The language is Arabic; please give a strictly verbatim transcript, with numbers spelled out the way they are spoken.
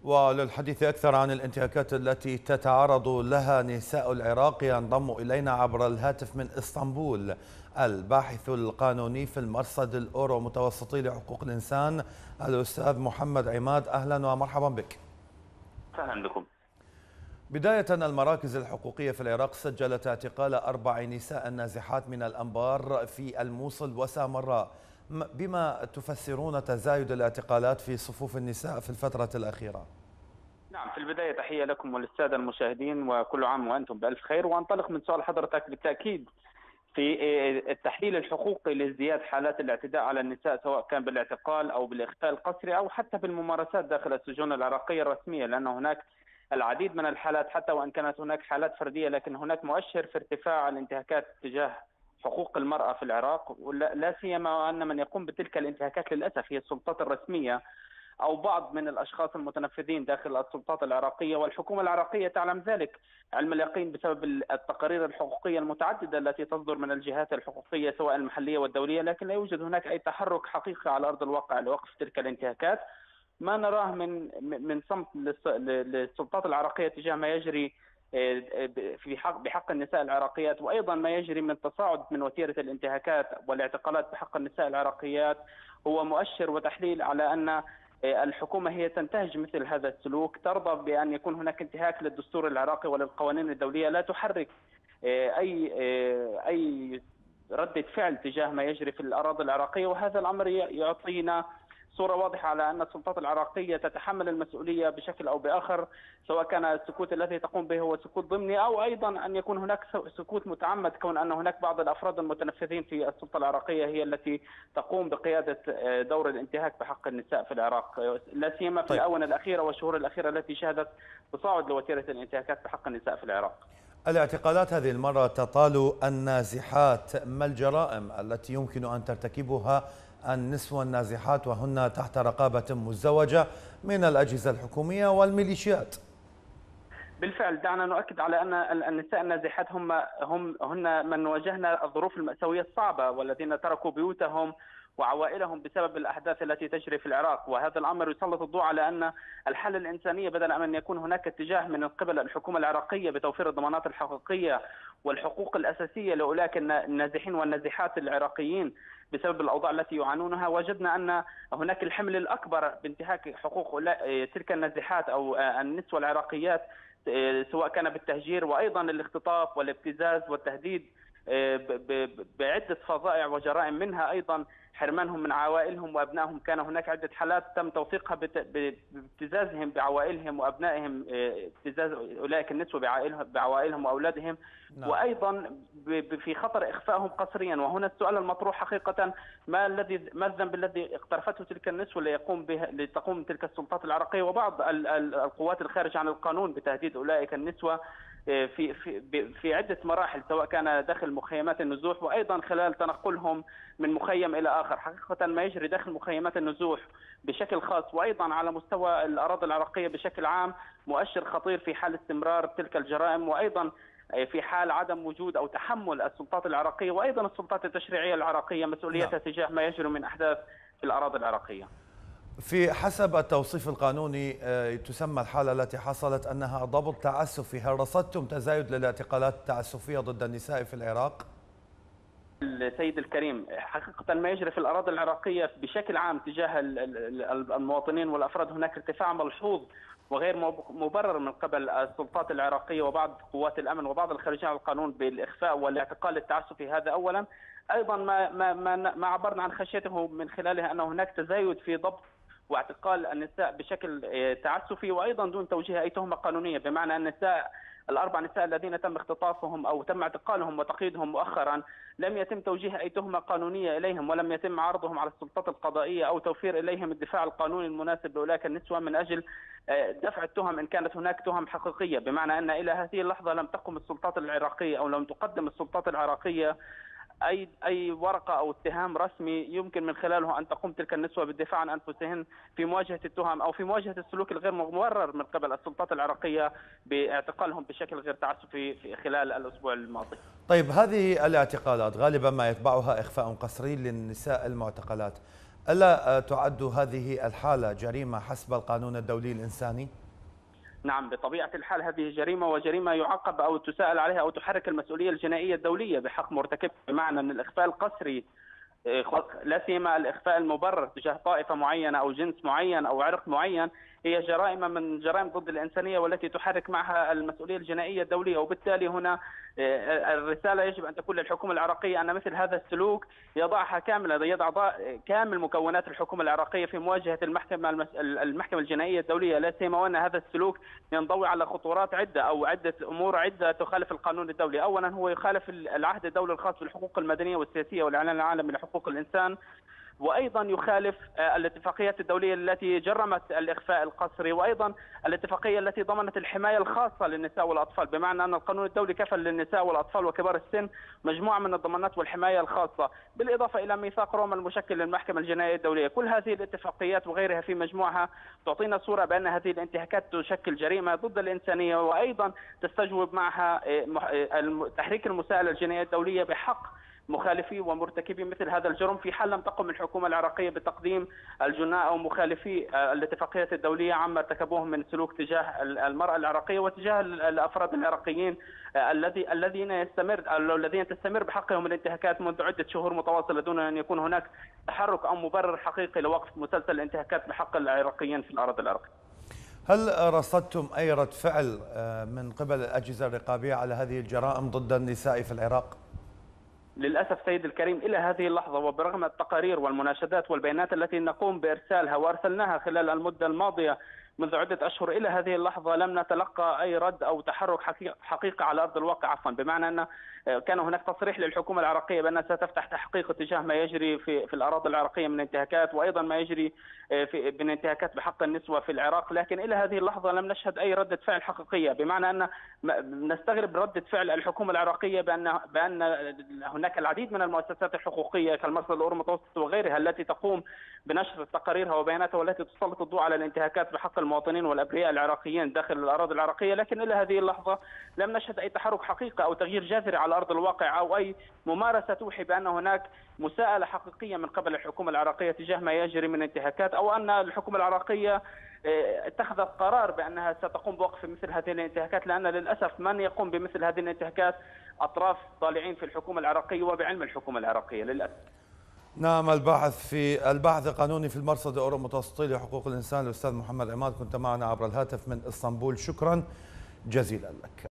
وللحديث أكثر عن الانتهاكات التي تتعرض لها نساء العراق ينضم إلينا عبر الهاتف من إسطنبول الباحث القانوني في المرصد الأورو متوسطي لحقوق الإنسان الأستاذ محمد عماد. أهلا ومرحبا بك. أهلا بكم. بداية، المراكز الحقوقية في العراق سجلت اعتقال أربع نساء نازحات من الأنبار في الموصل وسامراء، بما تفسرون تزايد الاعتقالات في صفوف النساء في الفترة الأخيرة؟ نعم، في البداية تحية لكم وللسادة المشاهدين وكل عام وأنتم بألف خير. وأنطلق من سؤال حضرتك بالتأكيد في التحليل الحقوقي لازدياد حالات الاعتداء على النساء، سواء كان بالاعتقال أو بالإخفاء القسري أو حتى بالممارسات داخل السجون العراقية الرسمية، لأن هناك العديد من الحالات حتى وإن كانت هناك حالات فردية، لكن هناك مؤشر في ارتفاع الانتهاكات تجاه حقوق المرأة في العراق، لا سيما أن من يقوم بتلك الانتهاكات للأسف هي السلطات الرسمية أو بعض من الأشخاص المتنفذين داخل السلطات العراقية، والحكومة العراقية تعلم ذلك علم اليقين بسبب التقارير الحقوقية المتعددة التي تصدر من الجهات الحقوقية سواء المحلية والدولية، لكن لا يوجد هناك أي تحرك حقيقي على أرض الواقع لوقف تلك الانتهاكات. ما نراه من من صمت للسلطات العراقية تجاه ما يجري في حق بحق النساء العراقيات، وايضا ما يجري من تصاعد من وتيره الانتهاكات والاعتقالات بحق النساء العراقيات هو مؤشر وتحليل على ان الحكومه هي تنتهج مثل هذا السلوك، ترضى بان يكون هناك انتهاك للدستور العراقي وللقوانين الدوليه، لا تحرك اي اي رده فعل تجاه ما يجري في الاراضي العراقيه. وهذا الامر يعطينا صورة واضحة على أن السلطات العراقية تتحمل المسؤولية بشكل أو بآخر، سواء كان السكوت الذي تقوم به هو سكوت ضمني أو أيضا أن يكون هناك سكوت متعمد، كون أن هناك بعض الأفراد المتنفذين في السلطة العراقية هي التي تقوم بقيادة دور الانتهاك بحق النساء في العراق، لا سيما في الآونة الأخيرة والشهور الأخيرة التي شهدت تصاعد لوتيرة الانتهاكات بحق النساء في العراق. الاعتقالات هذه المرة تطال النازحات، ما الجرائم التي يمكن أن ترتكبها النسوة النازحات وهن تحت رقابة مزدوجة من الأجهزة الحكومية والميليشيات؟ بالفعل دعنا نؤكد على أن النساء النازحات هم هم هن من واجهنا الظروف المأساوية الصعبة، والذين تركوا بيوتهم وعوائلهم بسبب الأحداث التي تجري في العراق. وهذا الأمر يسلط الضوء على أن الحالة الإنسانية بدل من أن يكون هناك اتجاه من قبل الحكومة العراقية بتوفير الضمانات الحقيقية والحقوق الأساسية لأولئك النازحين والنازحات العراقيين بسبب الأوضاع التي يعانونها، وجدنا أن هناك الحمل الأكبر بانتهاك حقوق تلك النازحات أو النسوة العراقيات، سواء كان بالتهجير وأيضا الاختطاف والابتزاز والتهديد بعدة فظائع وجرائم، منها أيضا حرمانهم من عوائلهم وأبنائهم. كان هناك عدة حالات تم توثيقها بابتزازهم بعوائلهم وأبنائهم، ابتزاز أولئك النسوة بعوائلهم وأولادهم، نعم. وأيضا في خطر إخفائهم قسريا. وهنا السؤال المطروح حقيقة، ما الذي ما الذنب الذي اقترفته تلك النسوة ليقوم به لتقوم تلك السلطات العراقية وبعض القوات الخارج عن القانون بتهديد أولئك النسوة في في في عده مراحل، سواء كان داخل مخيمات النزوح وايضا خلال تنقلهم من مخيم الى اخر. حقيقه ما يجري داخل مخيمات النزوح بشكل خاص وايضا على مستوى الاراضي العراقيه بشكل عام مؤشر خطير في حال استمرار تلك الجرائم، وايضا في حال عدم وجود او تحمل السلطات العراقيه وايضا السلطات التشريعيه العراقيه مسؤوليتها تجاه ما يجري من احداث في الاراضي العراقيه. في حسب التوصيف القانوني تسمى الحالة التي حصلت أنها ضبط تعسفي، هل رصدتم تزايد للاعتقالات التعسفية ضد النساء في العراق؟ السيد الكريم، حقيقة ما يجري في الأراضي العراقية بشكل عام تجاه المواطنين والأفراد هناك ارتفاع ملحوظ وغير مبرر من قبل السلطات العراقية وبعض قوات الأمن وبعض الخارجين عن القانون بالإخفاء والاعتقال التعسفي. هذا أولا. أيضا ما ما ما, ما عبرنا عن خشيته من خلالها أن هناك تزايد في ضبط واعتقال النساء بشكل تعسفي وايضا دون توجيه اي تهمه قانونيه، بمعنى ان النساء الاربع نساء الذين تم اختطافهم او تم اعتقالهم وتقييدهم مؤخرا لم يتم توجيه اي تهمه قانونيه اليهم ولم يتم عرضهم على السلطات القضائيه او توفير اليهم الدفاع القانوني المناسب لاولئك النسوه من اجل دفع التهم ان كانت هناك تهم حقيقيه، بمعنى ان الى هذه اللحظه لم تقم السلطات العراقيه او لم تقدم السلطات العراقيه اي اي ورقه او اتهام رسمي يمكن من خلاله ان تقوم تلك النسوه بالدفاع عن انفسهن في مواجهه التهم او في مواجهه السلوك الغير مبرر من قبل السلطات العراقيه باعتقالهم بشكل غير تعسفي في خلال الاسبوع الماضي. طيب، هذه الاعتقالات غالبا ما يتبعها اخفاء قسري للنساء المعتقلات، ألا تعد هذه الحالة جريمة حسب القانون الدولي الإنساني؟ نعم، بطبيعة الحال هذه جريمة، وجريمة يعاقب أو تساءل عليها أو تحرك المسؤولية الجنائية الدولية بحق مرتكبها، بمعنى أن الإخفاء القسري لا سيما الإخفاء المبرر تجاه طائفة معينة أو جنس معين أو عرق معين هي جرائم من جرائم ضد الإنسانية والتي تحرك معها المسؤولية الجنائية الدولية. وبالتالي هنا الرسالة يجب أن تكون للحكومة العراقية أن مثل هذا السلوك يضعها كاملة، يضع كامل مكونات الحكومة العراقية في مواجهة المحكمة المحكمة الجنائية الدولية، لا سيما وأن هذا السلوك ينضوي على خطورات عدة أو عدة أمور عدة تخالف القانون الدولي. أولا هو يخالف العهد الدولي الخاص بالحقوق المدنية والسياسية والإعلان العالمي لحقوق الإنسان، وأيضا يخالف الاتفاقيات الدولية التي جرمت الإخفاء القسري، وأيضا الاتفاقية التي ضمنت الحماية الخاصة للنساء والأطفال، بمعنى أن القانون الدولي كفل للنساء والأطفال وكبار السن مجموعة من الضمانات والحماية الخاصة، بالإضافة إلى ميثاق روما المشكل للمحكمة الجنائية الدولية. كل هذه الاتفاقيات وغيرها في مجموعها تعطينا صورة بأن هذه الانتهاكات تشكل جريمة ضد الإنسانية، وأيضا تستجوب معها تحريك المساءلة الجنائية الدولية بحق مخالفي ومرتكبي مثل هذا الجرم، في حال لم تقم الحكومة العراقية بتقديم الجناء أو مخالفي الاتفاقيات الدولية عما ارتكبوه من سلوك تجاه المرأة العراقية وتجاه الأفراد العراقيين الذي الذين يستمر الذين تستمر بحقهم الانتهاكات منذ عدة شهور متواصلة دون أن يكون هناك تحرك أو مبرر حقيقي لوقف مسلسل الانتهاكات بحق العراقيين في الأراضي العراقية. هل رصدتم أي رد فعل من قبل الأجهزة الرقابية على هذه الجرائم ضد النساء في العراق؟ للأسف سيد الكريم إلى هذه اللحظة وبرغم التقارير والمناشدات والبيانات التي نقوم بإرسالها وأرسلناها خلال المدة الماضية منذ عدة أشهر، إلى هذه اللحظة لم نتلقى أي رد أو تحرك حقيقي على أرض الواقع، عفوا بمعنى أن كان هناك تصريح للحكومة العراقية بأنها ستفتح تحقيق تجاه ما يجري في في الأراضي العراقية من انتهاكات، وأيضا ما يجري في من انتهاكات بحق النسوة في العراق، لكن إلى هذه اللحظة لم نشهد أي ردة فعل حقيقية، بمعنى أن نستغرب ردة فعل الحكومة العراقية بأن بأن هناك العديد من المؤسسات الحقوقية كالمرصد الأورو المتوسط وغيرها التي تقوم بنشر تقاريرها وبياناتها والتي تسلط الضوء على الانتهاكات بحق المواطنين والأبرياء العراقيين داخل الأراضي العراقية، لكن إلى هذه اللحظة لم نشهد أي تحرك حقيقي أو تغيير جذري على أرض الواقع أو أي ممارسة توحي بأن هناك مساءلة حقيقية من قبل الحكومة العراقية تجاه ما يجري من انتهاكات، أو أن الحكومة العراقية اتخذت قرار بأنها ستقوم بوقف مثل هذه الانتهاكات، لأن للأسف من يقوم بمثل هذه الانتهاكات أطراف طالعين في الحكومة العراقية وبعلم الحكومة العراقية للأسف. نعم، الباحث في البحث القانوني في المرصد الأورو المتوسطي لحقوق الإنسان الأستاذ محمد عماد كنت معنا عبر الهاتف من اسطنبول، شكرا جزيلا لك.